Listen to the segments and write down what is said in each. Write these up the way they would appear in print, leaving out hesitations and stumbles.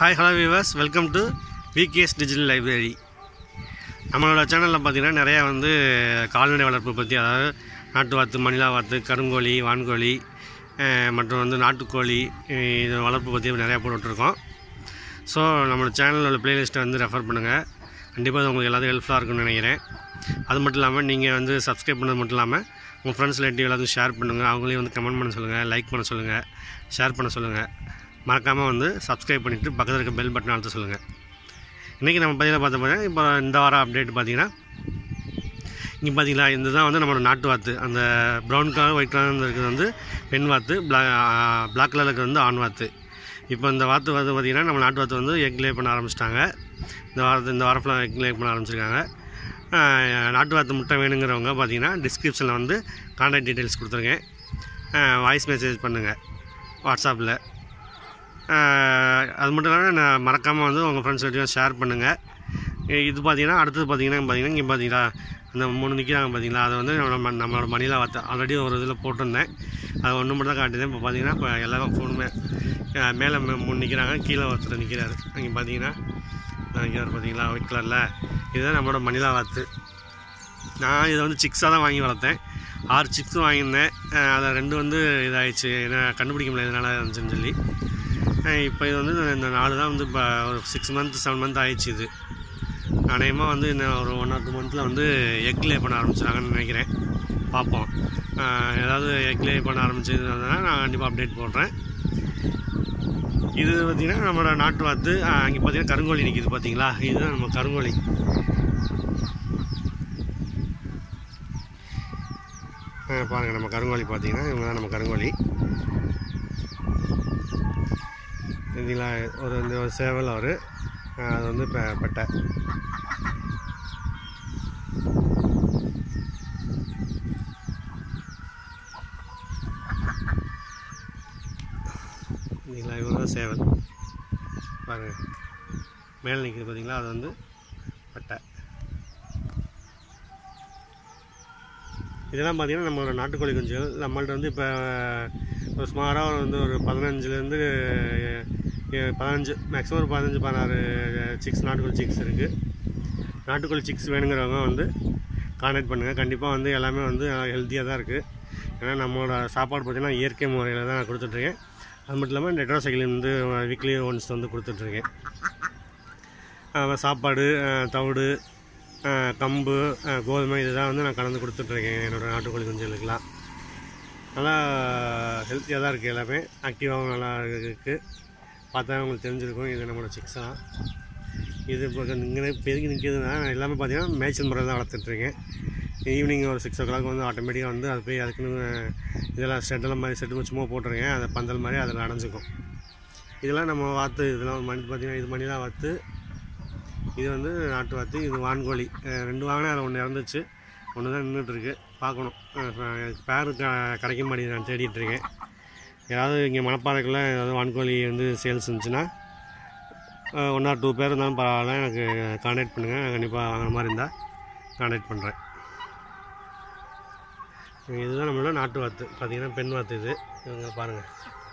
Hi, hello viewers, welcome to VKS Digital Library. நம்மளோட சேனலில் பார்த்தீங்கன்னா நிறையா கால்நடை வளர்ப்பு பற்றி, அதாவது நாட்டு வாத்து, மணிலா வாத்து, கருங்கோழி, வான்கோழி மற்றும் நாட்டுக்கோழி இது வளர்ப்பு பற்றி நிறையா போட்டுருக்கோம். ஸோ நம்மளோட சேனலில் உள்ள ப்ளேலிஸ்ட்டை ரெஃபர் பண்ணுங்கள். கண்டிப்பாக அது உங்களுக்கு எல்லாத்துக்கும் ஹெல்ப்ஃபுல்லாக இருக்கும்னு நினைக்கிறேன். அது மட்டும் இல்லாமல் நீங்கள் சப்ஸ்கிரைப் பண்ணது மட்டும் இல்லாமல் உங்கள் ஃப்ரெண்ட்ஸ் ரிலேட்டிவ் எல்லாத்தையும் ஷேர் பண்ணுங்கள். அவங்களையும் கமெண்ட் பண்ண சொல்லுங்கள், லைக் பண்ண சொல்லுங்கள், ஷேர் பண்ண சொல்லுங்கள். மறக்காமல் சப்ஸ்கிரைப் பண்ணிவிட்டு பக்கத்தில் இருக்க பெல் பட்டன் அழுத்த சொல்லுங்கள். இன்றைக்கி நம்ம பதிவில் பார்த்தோம்னா, இப்போ இந்த வாரம் அப்டேட் பார்த்திங்கன்னா, இங்கே பார்த்திங்களா, இந்த தான் நம்மளோட நாட்டு வாத்து. அந்த ப்ரௌன் கலர் ஒயிட் கலர் இருக்கிறது பெண் வாத்து, பிளாக் கலரில் இருக்கிறது ஆண் வாத்து. இப்போ இந்த வாத்து பார்த்திங்கன்னா, நம்ம நாட்டு வாத்து எக் லே பண்ண ஆரம்பிச்சிட்டாங்க. இந்த வாரம் ஃபுல்லாக எக் லே பண்ண ஆரம்பிச்சிருக்காங்க. நாட்டு வாத்து முட்டை வேணுங்கிறவங்க பார்த்திங்கன்னா டிஸ்கிரிப்ஷனில் கான்டாக்ட் டீட்டெயில்ஸ் கொடுத்துருக்கேன். வாய்ஸ் மெசேஜ் பண்ணுங்கள் வாட்ஸ்அப்பில். அது மட்டும் இல்லாமல் மறக்காமல் உங்கள் ஃப்ரெண்ட்ஸ் கிட்டையும் ஷேர் பண்ணுங்கள். இது பார்த்திங்கன்னா அடுத்தது பார்த்திங்கன்னா இங்கே பார்த்தீங்களா, அந்த 3 நிற்கிறாங்க பார்த்தீங்களா, அதை நம்மளோட மணிலா வாத்து ஆல்ரெடி ஒரு இதில் போட்டிருந்தேன். அது ஒன்று மட்டும் தான் காட்டுதேன். இப்போ பார்த்திங்கன்னா இப்போ எல்லோரும் ஃபோனுமே மேலே 3 நிற்கிறாங்க, கீழே ஒருத்தர் நிற்கிறாரு. அங்கே பார்த்தீங்கன்னா நிற்கிறார் பார்த்தீங்களா ஒயிட் கலரில். இதுதான் நம்மளோட மணிலா வாத்து. நான் இதை சிக்ஸாக தான் வாங்கி வளர்த்தேன். 6 சிக்ஸும் வாங்கியிருந்தேன். அதை 2 இதாகிடுச்சு, ஏன்னா கண்டுபிடிக்க முடியாது இதனால் இருந்துச்சுன்னு சொல்லி. இப்போ இது இந்த 4 தான் இப்போ ஒரு 6 மந்த் 7 மந்த் ஆகிடுச்சு. இது அநேகமாக இன்னும் ஒரு 1 or 2 மந்தில் எக் லே பண்ண ஆரம்பிச்சிடாங்கன்னு நினைக்கிறேன். பார்ப்போம். ஏதாவது எக் லே பண்ண ஆரம்பிச்சதுனா நான் கண்டிப்பாக அப்டேட் போடுறேன். இது பார்த்திங்கன்னா நம்மளோட நாட்டு வாத்து. அங்கே பார்த்திங்கன்னா கருங்கோழி நிற்கிது பார்த்தீங்களா, இதுதான் நம்ம கருங்கோழி. பாருங்கள், நம்ம கருங்கோழி பார்த்திங்கன்னா இவங்க தான் நம்ம கருங்கோழி. பார்த்தீங்களா, ஒரு சேவல் அவர், அது பெட்டை. பார்த்தீங்களா, இவங்க தான் சேவல். பாருங்கள் மேலே நிற்கிது பார்த்தீங்களா, அது பெட்டை. இதெல்லாம் பார்த்திங்கன்னா நம்மளோட நாட்டுக்கோழி குஞ்சுகள். நம்மள்ட்ட இப்போ ஒரு சுமாராக ஒரு 15 மேக்ஸிமம் ஒரு 15-16 சிக்ஸ் நாட்டுக்கோழி சிக்ஸ் இருக்குது. நாட்டுக்கோழி சிக்ஸ் வேணுங்கிறவங்க கான்டாக்ட் பண்ணுங்கள். கண்டிப்பாக எல்லாமே ஹெல்த்தியாக தான் இருக்குது. ஏன்னா நம்மளோட சாப்பாடு பார்த்திங்கன்னா இயற்கை முறையில் தான் நான் கொடுத்துட்ருக்கேன். அது மட்டும் இல்லாமல் டெட்ராசைக்கிள் வீக்லி ஒன்ஸ் கொடுத்துட்ருக்கேன். சாப்பாடு, தவிடு, கம்பு, கோதுமை இதுதான் நான் கலந்து கொடுத்துட்ருக்கேன் என்னோடய நாட்டுக்கோழி குஞ்சுகளுக்கெலாம். நல்லா ஹெல்த்தியாக தான் இருக்குது, எல்லாமே ஆக்டிவாகவும் நல்லா இருக்குது. பார்த்தா உங்களுக்கு தெரிஞ்சிருக்கும். இது நம்மளோட சிக்ஸாக. இது இப்போ இங்கே பெருக்கி நிற்கிறதுனா நான் எல்லாமே பார்த்திங்கன்னா மேய்ச்சல் முறையில் தான் வளர்த்துட்ருக்கேன். ஈவினிங் ஒரு 6 o'clock ஆட்டோமேட்டிக்காக அது போய் அதுக்குன்னு இதெல்லாம் செட்டெல்லாம் மாதிரி செட்டு சும்மா போட்டிருக்கேன். அதை பந்தல் மாதிரி அதில் அடைஞ்சிக்கும். இதெல்லாம் நம்ம வாத்து. இதெல்லாம் பார்த்திங்கன்னா இது மணிலா வாத்து, இது நாட்டு வாத்து, இது வான்கோழி. 2 வாங்கினேன், அதில் 1 இறந்துச்சு, 1 தான் நின்றுட்டுருக்கு. பார்க்கணும், பேர் கிடைக்க மாட்டேங்குது. நான் தேடிட்டுருக்கேன். ஏதாவது இங்கே மணப்பாறைக்குள்ளே ஏதாவது வான்கோழி சேல்ஸ் இருந்துச்சுன்னா 1 or 2 பேர் இருந்தாலும் பரவாயில்ல, எனக்கு கான்டாக்ட் பண்ணுங்கள். நான் கண்டிப்பாக வாங்குற மாதிரி இருந்தால் கான்டாக்ட் பண்ணுறேன். இதுதான் நம்மளோட நாட்டு வாத்து. பார்த்திங்கன்னா பெண் வாத்து. இது இவங்க பாருங்கள்,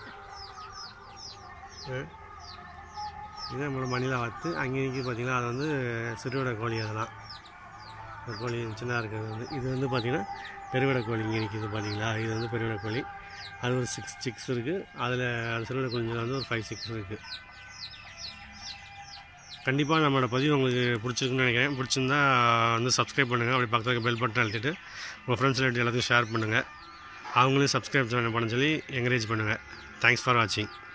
இது நம்மளோட மணிலா வாத்து. அங்கே இங்கே பார்த்திங்கன்னா அது சிறுவிட கோழி. அதெல்லாம் கோழி சின்னதாக இருக்கிறது. இது பார்த்திங்கன்னா பெருவிட கோழி. இங்கே நிற்கிது பார்த்தீங்களா, இது பெருவிட கோழி. அது ஒரு 6 சிக்ஸ் இருக்குது. அதில் சிறுவிட கோழியில் ஒரு 5 6 இருக்குது. கண்டிப்பாக நம்மளோட பதிவு உங்களுக்கு பிடிச்சிருக்குன்னு நினைக்கிறேன். பிடிச்சிருந்தா சப்ஸ்கிரைப் பண்ணுங்கள். அப்படி பக்கத்துக்கு பெல் பட்டன் அழுத்திட்டு உங்கள் ஃப்ரெண்ட்ஸ் எல்லாத்தையும் ஷேர் பண்ணுங்கள். அவங்களையும் சப்ஸ்கிரைப் பண்ண சொல்லி என்கரேஜ் பண்ணுங்கள். தேங்க்ஸ் ஃபார் வாட்சிங்.